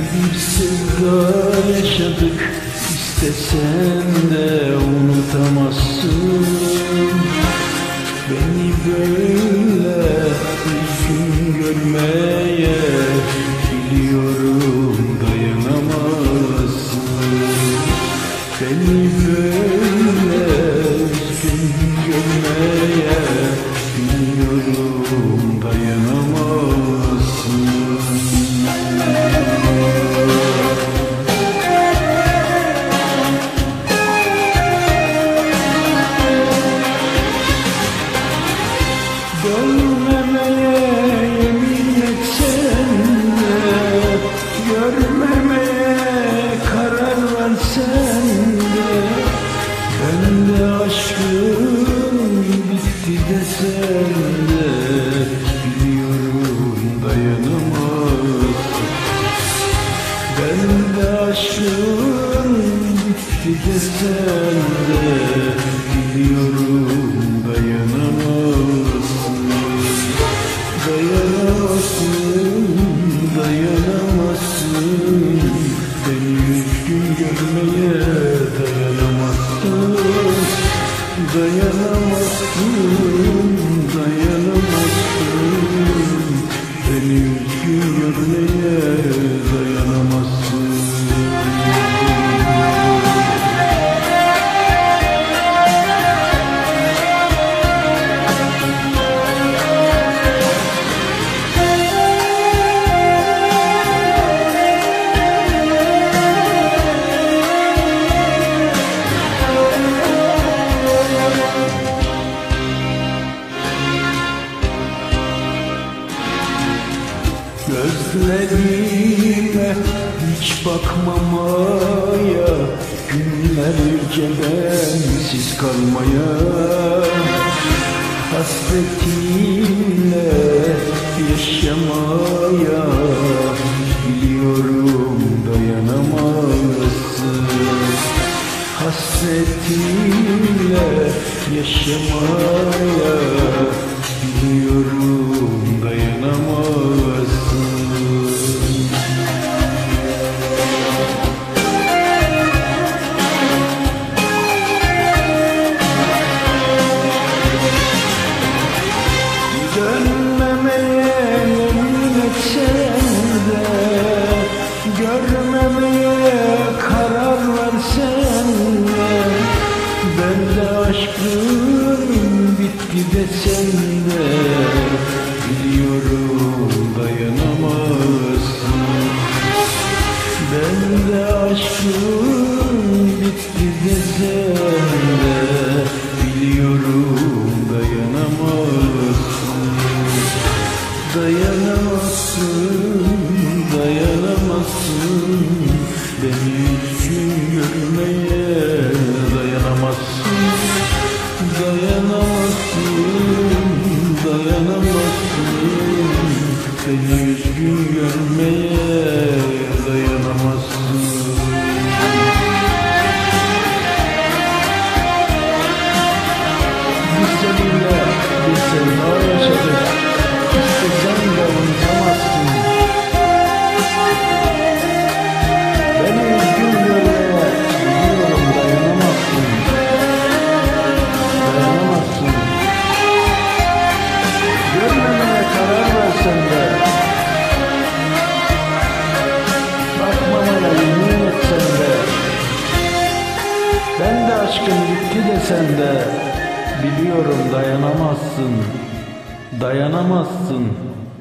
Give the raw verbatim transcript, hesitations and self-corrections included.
Bir sevda yaşadık, istesen de unutamazsın. Beni böyle üzgün görmeye biliyorum dayanamazsın. Beni böyle üzgün görmeye biliyorum dayanamazsın. Dönmemeye yemin etsen de, görmemeye karar versen de, ben de aşkım bitti desen de biliyorum dayanamazsın. Ben de aşkım bitti desen de biliyorum dayanamazsın. Dayanamazsın, dayanamazsın. Beni üzgün görmeye dayanamazsın. Dayanamazsın, dayanamazsın. Beni üzgün görmeye dayanamazsın. Gözlerime hiç bakmamaya, günlerce bensiz kalmaya, hasretinle yaşamaya biliyorum dayanamazsın. Hasretinle yaşamaya biliyorum dayanamazsın. Dönmemeye yemin etsen de, görmemeye karar versen de, ben de aşkım bitti desen de biliyorum dayanamazsın. Ben de aşkım bitti desen de biliyorum dayanamazsın. Dayanamazsın, dayanamazsın. Beni üzgün görmeye dayanamazsın. Dayanamazsın, dayanamazsın. Beni üzgün görmeye dayanamazsın. Biz seninle bir sevda yaşadık, istesen de unutamazsın. Beni üzgün görmeye biliyorum dayanamazsın. Dayanamazsın. Görmemeye karar versen de, bakmamaya yemin etsen de, ben de aşkım bitti desen de biliyorum dayanamazsın. Dayanamazsın.